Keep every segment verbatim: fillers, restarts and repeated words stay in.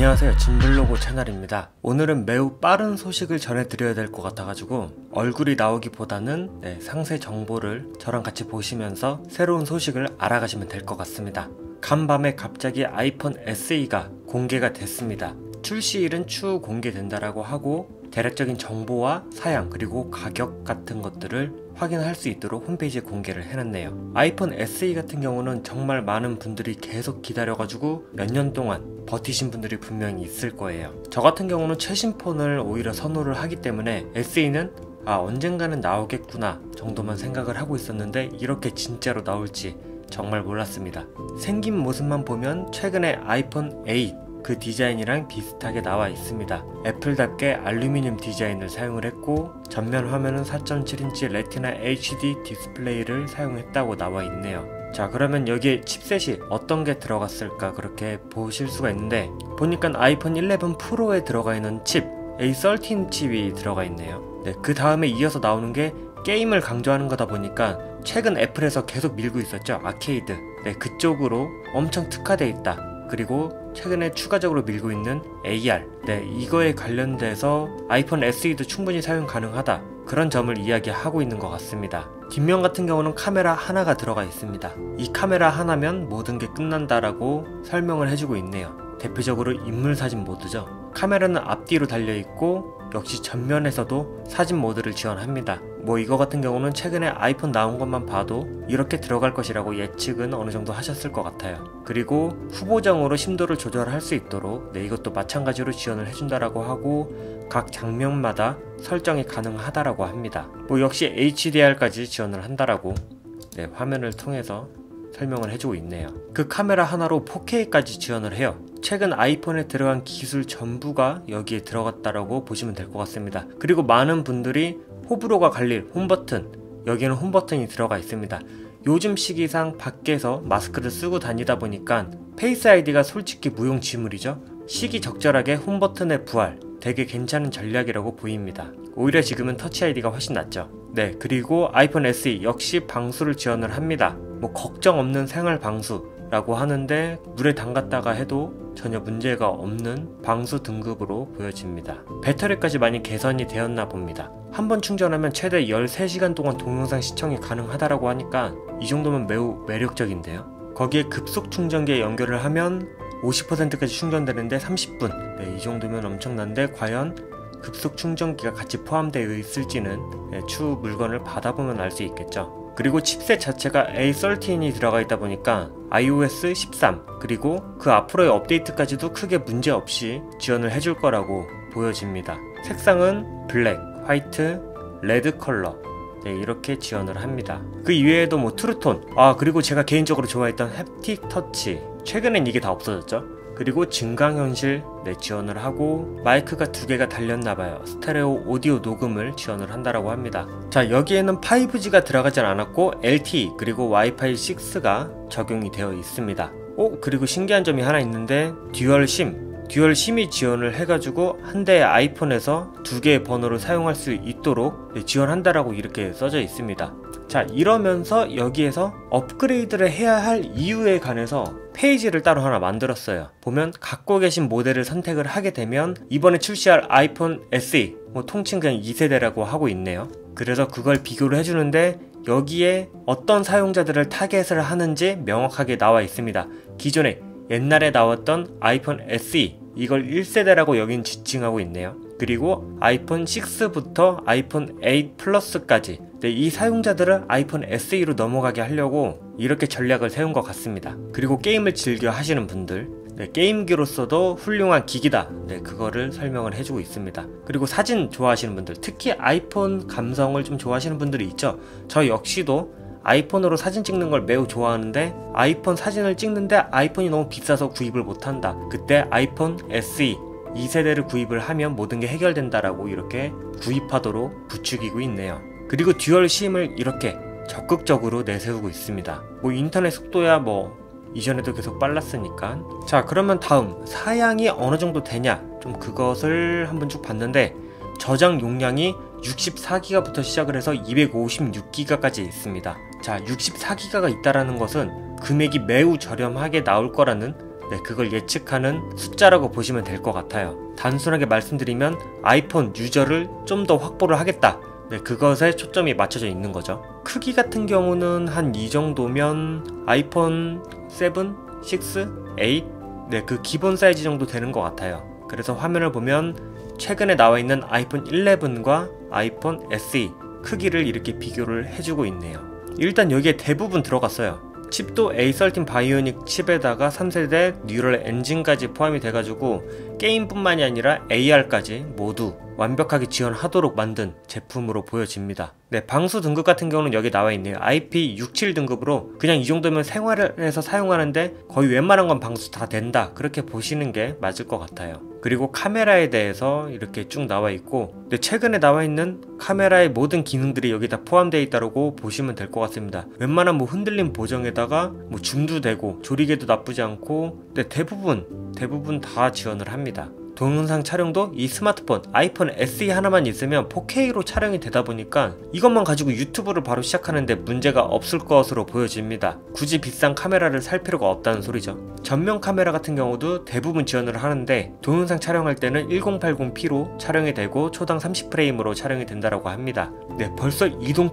안녕하세요, 진블로그 채널입니다. 오늘은 매우 빠른 소식을 전해드려야 될 것 같아가지고 얼굴이 나오기보다는 네, 상세 정보를 저랑 같이 보시면서 새로운 소식을 알아가시면 될 것 같습니다. 간밤에 갑자기 아이폰 에스이가 공개가 됐습니다. 출시일은 추후 공개된다라고 하고 대략적인 정보와 사양 그리고 가격 같은 것들을 확인할 수 있도록 홈페이지에 공개를 해놨네요. 아이폰 에스이 같은 경우는 정말 많은 분들이 계속 기다려가지고 몇 년 동안 버티신 분들이 분명히 있을 거예요. 저 같은 경우는 최신 폰을 오히려 선호를 하기 때문에 에스이는 아 언젠가는 나오겠구나 정도만 생각을 하고 있었는데 이렇게 진짜로 나올지 정말 몰랐습니다. 생긴 모습만 보면 최근에 아이폰 에잇 그 디자인이랑 비슷하게 나와 있습니다. 애플답게 알루미늄 디자인을 사용을 했고 전면 화면은 사 점 칠 인치 레티나 에이치디 디스플레이를 사용했다고 나와 있네요. 자, 그러면 여기에 칩셋이 어떤 게 들어갔을까 그렇게 보실 수가 있는데 보니까 아이폰 일레븐 프로에 들어가 있는 칩 에이 십삼 칩이 들어가 있네요. 네, 그 다음에 이어서 나오는 게 게임을 강조하는 거다 보니까 최근 애플에서 계속 밀고 있었죠. 아케이드. 네, 그쪽으로 엄청 특화되어 있다. 그리고 최근에 추가적으로 밀고 있는 에이알, 네, 이거에 관련돼서 아이폰 에스이도 충분히 사용 가능하다, 그런 점을 이야기하고 있는 것 같습니다. 뒷면 같은 경우는 카메라 하나가 들어가 있습니다. 이 카메라 하나면 모든 게 끝난다라고 설명을 해주고 있네요. 대표적으로 인물사진 모드죠. 카메라는 앞뒤로 달려있고 역시 전면에서도 사진 모드를 지원합니다. 뭐 이거 같은 경우는 최근에 아이폰 나온 것만 봐도 이렇게 들어갈 것이라고 예측은 어느 정도 하셨을 것 같아요. 그리고 후보정으로 심도를 조절할 수 있도록 네, 이것도 마찬가지로 지원을 해준다라고 하고 각 장면마다 설정이 가능하다라고 합니다. 뭐 역시 에이치디알까지 지원을 한다라고 네, 화면을 통해서 설명을 해주고 있네요. 그 카메라 하나로 포케이까지 지원을 해요. 최근 아이폰에 들어간 기술 전부가 여기에 들어갔다라고 보시면 될 것 같습니다. 그리고 많은 분들이 호불호가 갈릴 홈버튼, 여기에는 홈버튼이 들어가 있습니다. 요즘 시기상 밖에서 마스크를 쓰고 다니다 보니까 페이스 아이디가 솔직히 무용지물이죠. 시기적절하게 홈버튼의 부활, 되게 괜찮은 전략이라고 보입니다. 오히려 지금은 터치 아이디가 훨씬 낫죠. 네, 그리고 아이폰 에스이 역시 방수를 지원을 합니다. 뭐 걱정 없는 생활 방수라고 하는데 물에 담갔다가 해도 전혀 문제가 없는 방수 등급으로 보여집니다. 배터리까지 많이 개선이 되었나 봅니다. 한번 충전하면 최대 열세 시간 동안 동영상 시청이 가능하다라고 하니까 이 정도면 매우 매력적인데요. 거기에 급속 충전기에 연결을 하면 오십 퍼센트까지 충전되는데 삼십 분, 네, 이 정도면 엄청난데 과연 급속 충전기가 같이 포함되어 있을지는 네, 추후 물건을 받아보면 알 수 있겠죠. 그리고 칩셋 자체가 에이 십삼이 들어가 있다 보니까 아이오에스 십삼 그리고 그 앞으로의 업데이트까지도 크게 문제없이 지원을 해줄 거라고 보여집니다. 색상은 블랙, 화이트, 레드 컬러, 네, 이렇게 지원을 합니다. 그 이외에도 뭐 트루톤, 아 그리고 제가 개인적으로 좋아했던 햅틱 터치, 최근엔 이게 다 없어졌죠. 그리고 증강현실 네, 지원을 하고 마이크가 두 개가 달렸나봐요. 스테레오 오디오 녹음을 지원을 한다라고 합니다. 자, 여기에는 파이브지가 들어가진 않았고 엘티이 그리고 와이파이 식스가 적용이 되어 있습니다. 오, 그리고 신기한 점이 하나 있는데 듀얼 심, 듀얼 심이 지원을 해가지고 한 대의 아이폰에서 두 개의 번호를 사용할 수 있도록 네, 지원한다라고 이렇게 써져 있습니다. 자, 이러면서 여기에서 업그레이드를 해야 할 이유에 관해서 페이지를 따로 하나 만들었어요. 보면 갖고 계신 모델을 선택을 하게 되면 이번에 출시할 아이폰 에스이, 뭐 통칭 그냥 이 세대라고 하고 있네요. 그래서 그걸 비교를 해주는데 여기에 어떤 사용자들을 타겟을 하는지 명확하게 나와 있습니다. 기존에 옛날에 나왔던 아이폰 에스이, 이걸 일 세대라고 여긴 지칭하고 있네요. 그리고 아이폰 식스부터 아이폰 에잇 플러스까지 네, 이 사용자들을 아이폰 에스이로 넘어가게 하려고 이렇게 전략을 세운 것 같습니다. 그리고 게임을 즐겨 하시는 분들, 네, 게임기로서도 훌륭한 기기다, 네, 그거를 설명을 해주고 있습니다. 그리고 사진 좋아하시는 분들, 특히 아이폰 감성을 좀 좋아하시는 분들이 있죠. 저 역시도 아이폰으로 사진 찍는 걸 매우 좋아하는데 아이폰 사진을 찍는데 아이폰이 너무 비싸서 구입을 못한다. 그때 아이폰 에스이 이 세대를 구입을 하면 모든 게 해결된다라고 이렇게 구입하도록 부추기고 있네요. 그리고 듀얼 심을 이렇게 적극적으로 내세우고 있습니다. 뭐 인터넷 속도야 뭐 이전에도 계속 빨랐으니까. 자, 그러면 다음 사양이 어느 정도 되냐, 좀 그것을 한번 쭉 봤는데 저장 용량이 육십사 기가부터 시작을 해서 이백오십육 기가까지 있습니다. 자, 육십사 기가가 있다라는 것은 금액이 매우 저렴하게 나올 거라는 네, 그걸 예측하는 숫자라고 보시면 될 것 같아요. 단순하게 말씀드리면 아이폰 유저를 좀 더 확보를 하겠다. 네, 그것에 초점이 맞춰져 있는 거죠. 크기 같은 경우는 한 이 정도면 아이폰 세븐, 식스, 에잇 네, 그 기본 사이즈 정도 되는 것 같아요. 그래서 화면을 보면 최근에 나와 있는 아이폰 일레븐과 아이폰 에스이 크기를 이렇게 비교를 해주고 있네요. 일단 여기에 대부분 들어갔어요. 칩도 에이 십삼 바이오닉 칩에다가 삼 세대 뉴럴 엔진까지 포함이 돼가지고 게임뿐만이 아니라 에이알까지 모두 완벽하게 지원하도록 만든 제품으로 보여집니다. 네, 방수 등급 같은 경우는 여기 나와 있네요. 아이피 육십칠 등급으로 그냥 이 정도면 생활에서 사용하는데 거의 웬만한 건 방수 다 된다, 그렇게 보시는 게 맞을 것 같아요. 그리고 카메라에 대해서 이렇게 쭉 나와 있고, 근데 최근에 나와 있는 카메라의 모든 기능들이 여기 다 포함되어 있다고 보시면 될 것 같습니다. 웬만한 뭐 흔들림 보정에다가 뭐 줌도 되고 조리개도 나쁘지 않고, 근데 대부분 대부분 다 지원을 합니다. 동영상 촬영도 이 스마트폰 아이폰 에스이 하나만 있으면 포케이로 촬영이 되다 보니까 이것만 가지고 유튜브를 바로 시작하는데 문제가 없을 것으로 보여집니다. 굳이 비싼 카메라를 살 필요가 없다는 소리죠. 전면 카메라 같은 경우도 대부분 지원을 하는데 동영상 촬영할 때는 천팔십 피로 촬영이 되고 초당 삼십 프레임으로 촬영이 된다고 합니다. 네, 벌써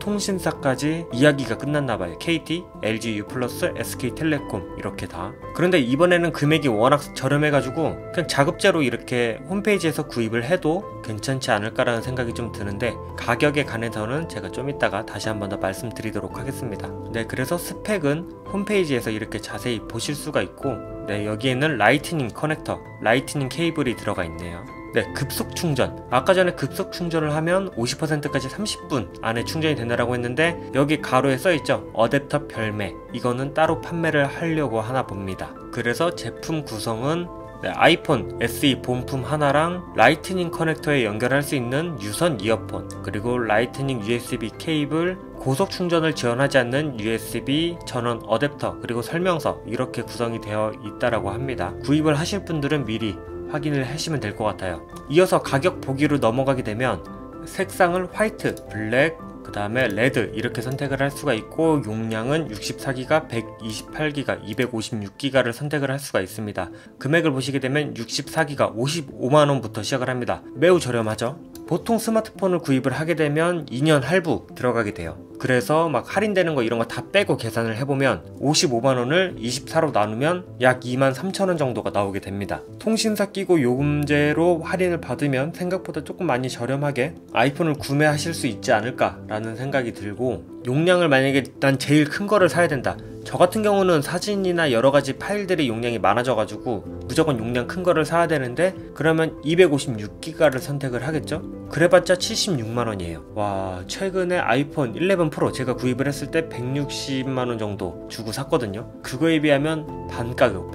이동통신사까지 이야기가 끝났나봐요. 케이티, 엘지 U 플러스, 에스케이텔레콤 이렇게 다. 그런데 이번에는 금액이 워낙 저렴해가지고 그냥 자급제로 이렇게 홈페이지에서 구입을 해도 괜찮지 않을까라는 생각이 좀 드는데, 가격에 관해서는 제가 좀 이따가 다시 한 번 더 말씀드리도록 하겠습니다. 네, 그래서 스펙은 홈페이지에서 이렇게 자세히 보실 수가 있고, 네, 여기에는 라이트닝 커넥터, 라이트닝 케이블이 들어가 있네요. 네, 급속 충전. 아까 전에 급속 충전을 하면 오십 퍼센트까지 삼십 분 안에 충전이 된다고 했는데 여기 가로에 써있죠. 어댑터 별매. 이거는 따로 판매를 하려고 하나 봅니다. 그래서 제품 구성은 네, 아이폰 에스이 본품 하나랑 라이트닝 커넥터에 연결할 수 있는 유선 이어폰, 그리고 라이트닝 유에스비 케이블, 고속 충전을 지원하지 않는 유에스비 전원 어댑터, 그리고 설명서, 이렇게 구성이 되어 있다고 합니다. 구입을 하실 분들은 미리 확인을 하시면 될 것 같아요. 이어서 가격 보기로 넘어가게 되면 색상을 화이트, 블랙, 그 다음에 레드 이렇게 선택을 할 수가 있고, 용량은 육십사 기가, 백이십팔 기가, 이백오십육 기가를 선택을 할 수가 있습니다. 금액을 보시게 되면 육십사 기가 오십오만 원부터 시작을 합니다. 매우 저렴하죠. 보통 스마트폰을 구입을 하게 되면 이 년 할부 들어가게 돼요. 그래서 막 할인되는 거 이런 거 다 빼고 계산을 해보면 오십오만 원을 이십사로 나누면 약 이만 삼천 원 정도가 나오게 됩니다. 통신사 끼고 요금제로 할인을 받으면 생각보다 조금 많이 저렴하게 아이폰을 구매하실 수 있지 않을까 라는 생각이 들고, 용량을 만약에 난 제일 큰 거를 사야 된다, 저 같은 경우는 사진이나 여러가지 파일들이 용량이 많아져가지고 무조건 용량 큰 거를 사야 되는데, 그러면 이백오십육 기가를 선택을 하겠죠? 그래봤자 칠십육만 원이에요 와, 최근에 아이폰 일레븐 프로 제가 구입을 했을 때 백육십만 원 정도 주고 샀거든요. 그거에 비하면 반가격,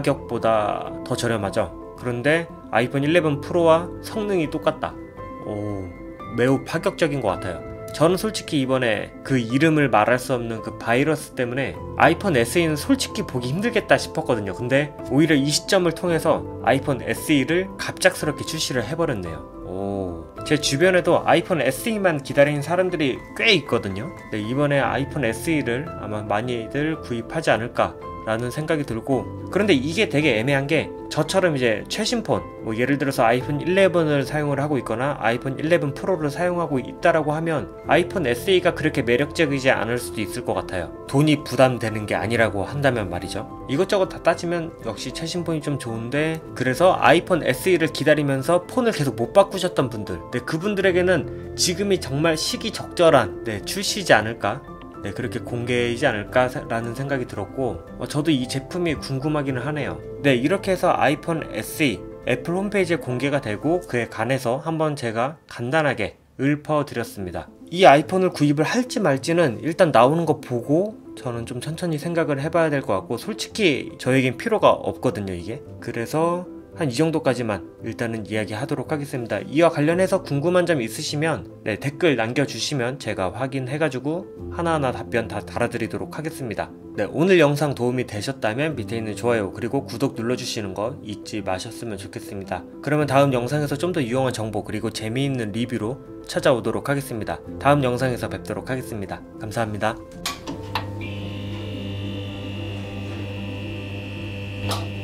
반가격보다 더 저렴하죠. 그런데 아이폰 일레븐 프로와 성능이 똑같다. 오, 매우 파격적인 것 같아요. 저는 솔직히 이번에 그 이름을 말할 수 없는 그 바이러스 때문에 아이폰 에스이는 솔직히 보기 힘들겠다 싶었거든요. 근데 오히려 이 시점을 통해서 아이폰 에스이를 갑작스럽게 출시를 해버렸네요. 오, 제 주변에도 아이폰 에스이만 기다리는 사람들이 꽤 있거든요. 네, 이번에 아이폰 에스이를 아마 많이들 구입하지 않을까 라는 생각이 들고, 그런데 이게 되게 애매한 게 저처럼 이제 최신 폰, 뭐 예를 들어서 아이폰 일레븐을 사용을 하고 있거나 아이폰 일레븐 프로를 사용하고 있다라고 하면 아이폰 에스이가 그렇게 매력적이지 않을 수도 있을 것 같아요. 돈이 부담되는 게 아니라고 한다면 말이죠. 이것저것 다 따지면 역시 최신 폰이 좀 좋은데, 그래서 아이폰 에스이를 기다리면서 폰을 계속 못 바꾸셨던 분들, 네, 그분들에게는 지금이 정말 시기적절한 네, 출시지 않을까, 네, 그렇게 공개이지 않을까라는 생각이 들었고, 어, 저도 이 제품이 궁금하기는 하네요. 네, 이렇게 해서 아이폰 에스이 애플 홈페이지에 공개가 되고 그에 관해서 한번 제가 간단하게 읊어드렸습니다. 이 아이폰을 구입을 할지 말지는 일단 나오는 거 보고 저는 좀 천천히 생각을 해봐야 될 것 같고, 솔직히 저에겐 필요가 없거든요 이게. 그래서 한 이 정도까지만 일단은 이야기하도록 하겠습니다. 이와 관련해서 궁금한 점 있으시면 네, 댓글 남겨주시면 제가 확인해가지고 하나하나 답변 다 달아드리도록 하겠습니다. 네, 오늘 영상 도움이 되셨다면 밑에 있는 좋아요 그리고 구독 눌러주시는 거 잊지 마셨으면 좋겠습니다. 그러면 다음 영상에서 좀 더 유용한 정보 그리고 재미있는 리뷰로 찾아오도록 하겠습니다. 다음 영상에서 뵙도록 하겠습니다. 감사합니다.